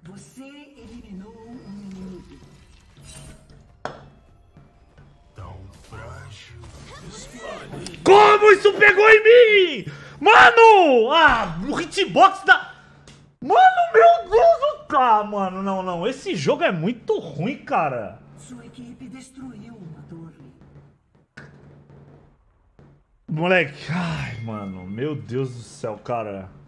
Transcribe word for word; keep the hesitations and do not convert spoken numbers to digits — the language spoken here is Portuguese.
Você eliminou um inimigo. Tão frágil. Como isso pegou em mim? Mano! Ah, o hitbox da... Mano, meu Deus do céu! Mano, não, não. Esse jogo é muito ruim, cara. Sua equipe destruiu uma torre. Moleque, ai, mano, meu Deus do céu, cara.